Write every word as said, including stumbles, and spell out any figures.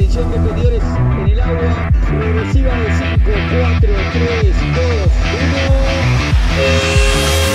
Atención competidores en el agua. Regresiva de cinco, cuatro, tres, dos, uno.